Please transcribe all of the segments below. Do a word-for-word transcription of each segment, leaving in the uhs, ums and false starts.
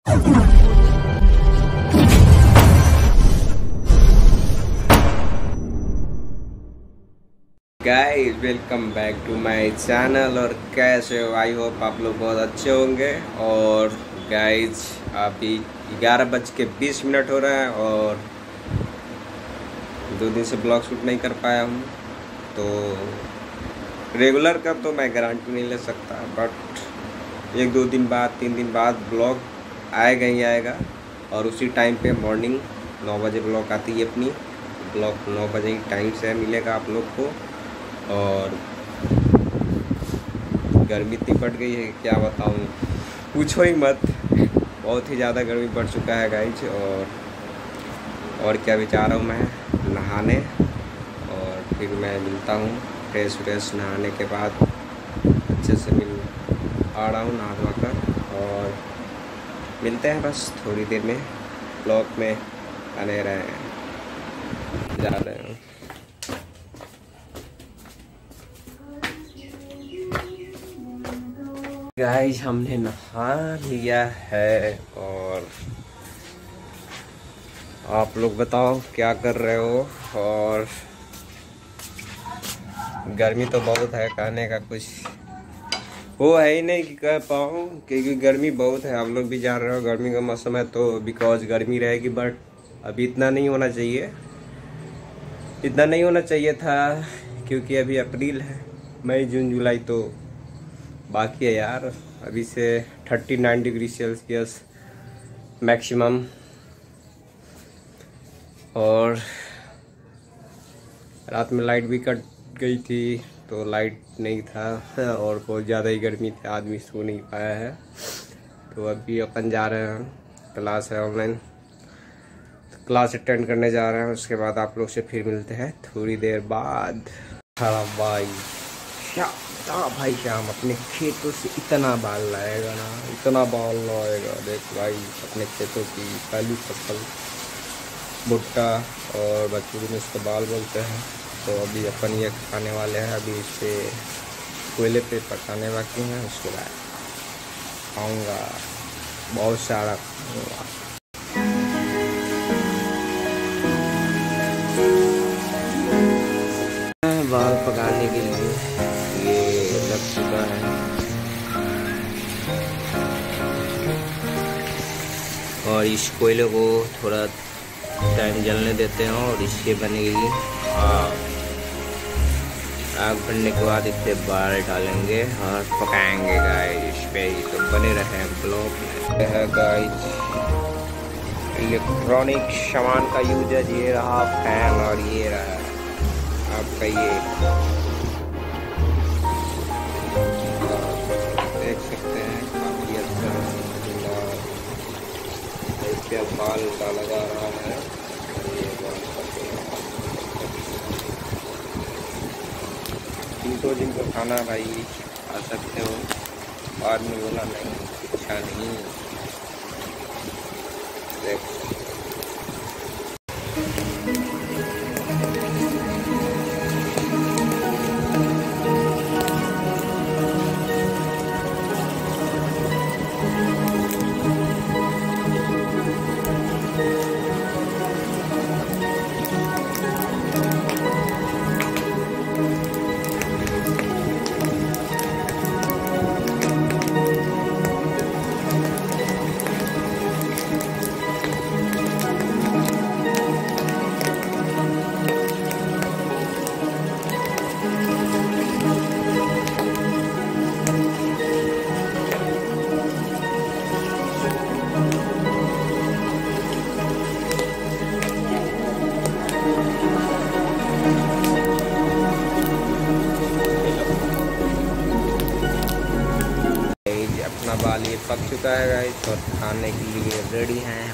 Guys welcome back to my channel. और कैसे हो? आई होप आप लोग बहुत अच्छे होंगे। और गाइस अभी ग्यारह बज के बीस मिनट हो रहा है और दो दिन से ब्लॉग शूट नहीं कर पाया हूँ, तो रेगुलर का तो मैं गारंटी नहीं ले सकता, बट एक दो दिन बाद तीन दिन बाद ब्लॉग आएगा ही आएगा। और उसी टाइम पे मॉर्निंग नौ बजे ब्लॉग आती है अपनी। ब्लॉग नौ बजे ही टाइम से मिलेगा आप लोग को। और गर्मी इतनी बढ़ गई है क्या बताऊँ, पूछो ही मत। बहुत ही ज़्यादा गर्मी बढ़ चुका है गाइज। और और क्या विचार हूँ मैं नहाने, और फिर मैं मिलता हूँ फ्रेश फ्रेश नहाने के बाद। अच्छे से मिल आ रहा हूँ नहा धोआ कर, और मिलते हैं बस थोड़ी देर में। ब्लॉग में बने रहे हैं, जा रहे हैं। गाइस हमने नहा लिया है, और आप लोग बताओ क्या कर रहे हो। और गर्मी तो बहुत है, कहने का कुछ वो है ही नहीं कि कह पाऊँ, क्योंकि गर्मी बहुत है। आप लोग भी जान रहे हो गर्मी का मौसम है तो बिकॉज गर्मी रहेगी, बट अभी इतना नहीं होना चाहिए, इतना नहीं होना चाहिए था, क्योंकि अभी अप्रैल है। मई जून जुलाई तो बाकी है यार। अभी से thirty nine degree Celsius maximum. और रात में लाइट भी कट गई थी, तो लाइट नहीं था और बहुत ज़्यादा ही गर्मी थी, आदमी सो नहीं पाया है। तो अभी अपन जा रहे हैं, क्लास है ऑनलाइन, तो क्लास अटेंड करने जा रहे हैं। उसके बाद आप लोग से फिर मिलते हैं थोड़ी देर बाद। हाँ भाई श्याम, हाँ भाई श्याम अपने खेतों से इतना बाल लाएगा ना, इतना बाल लाएगा। देख भाई अपने खेतों की पहली फसल भुट्टा, और बच्चों में इसको बाल बोलते हैं। तो अभी अपन ये खाने वाले हैं, अभी इसे कोयले पे पकाने बाकी हैं, उसके बाद खाऊंगा, बहुत सारा खाऊंगा। बाल पकाने के लिए ये लग चुका है, और इस कोयले को थोड़ा टाइम जलने देते हैं और इससे बनेगी आग। आग बनने के बाद इससे बाल डालेंगे और पकाएंगे गाइस पे ही। तो बने रहे हैं ब्लॉग में। है गाइस इलेक्ट्रॉनिक सामान का यूज, ये रहा फैन और ये रहा आपका ये देख सकते हैं, काफी अच्छा इसके बाल डाला जा रहा है। जिनको जिनको खाना भाई आ सकते हो, बाद में बोला नहीं अच्छा नहीं। देख अपना बाल ये पक चुका है गाइस, और खाने के लिए रेडी हैं।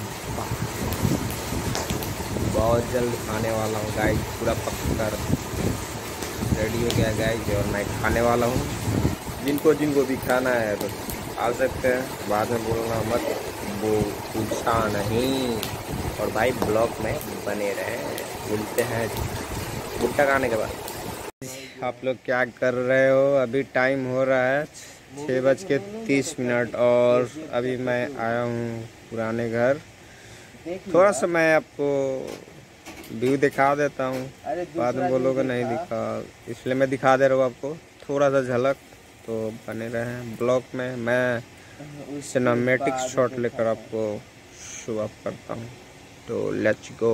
बहुत जल्द खाने वाला हूँ गाइस, पूरा पक कर रेडी हो गया गाइस, और मैं खाने वाला हूँ। जिनको जिनको भी खाना है तो आ सकते हैं, बाद में बोलना मत, वो पूछता नहीं। और भाई ब्लॉग में बने रहे, मिलते हैं भुट्टा खाने के बाद। आप लोग क्या कर रहे हो? अभी टाइम हो रहा है छः बज के तीस मिनट और अभी मैं आया हूँ पुराने घर। थोड़ा सा मैं आपको व्यू दिखा देता हूँ, बाद में बोलोगे नहीं दिखा, इसलिए मैं दिखा दे रहा हूँ आपको थोड़ा सा झलक। तो बने रहे ब्लॉग में, मैं सिनेमैटिक शॉट लेकर आपको शुरुआत करता हूँ। तो लेट्स गो।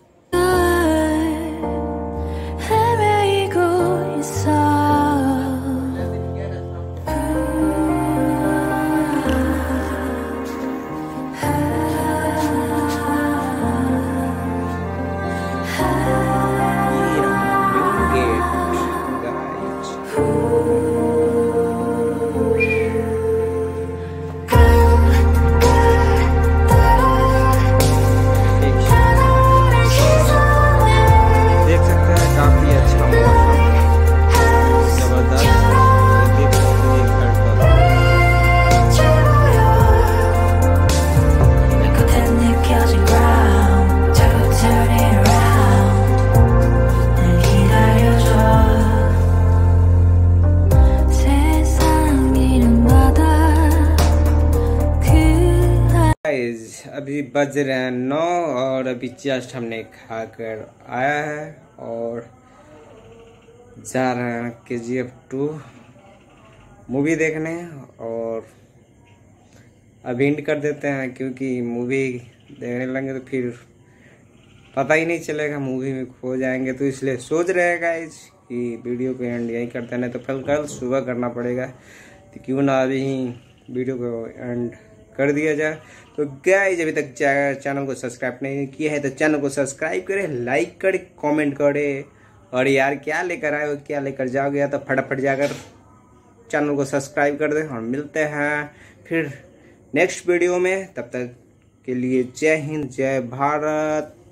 अभी बज रहे हैं नौ और अभी जस्ट हमने खाकर आया है और जा रहे हैं के जी एफ टू मूवी देखने। और अभी एंड कर देते हैं क्योंकि मूवी देखने लगेंगे तो फिर पता ही नहीं चलेगा, मूवी में खो जाएंगे। तो इसलिए सोच रहे हैं गाइज कि वीडियो को एंड यहीं करते हैं, नहीं तो फिर कल सुबह करना पड़ेगा। तो क्यों ना अभी वीडियो को एंड कर दिया जाए। तो गाइस अभी तक चैनल को सब्सक्राइब नहीं किया है तो चैनल को सब्सक्राइब करें, लाइक करें, कमेंट करें। और यार क्या लेकर आए हो, क्या लेकर जाओगे, या तो फटाफट जाकर चैनल को सब्सक्राइब कर दें। और मिलते हैं फिर नेक्स्ट वीडियो में, तब तक के लिए जय हिंद, जय भारत।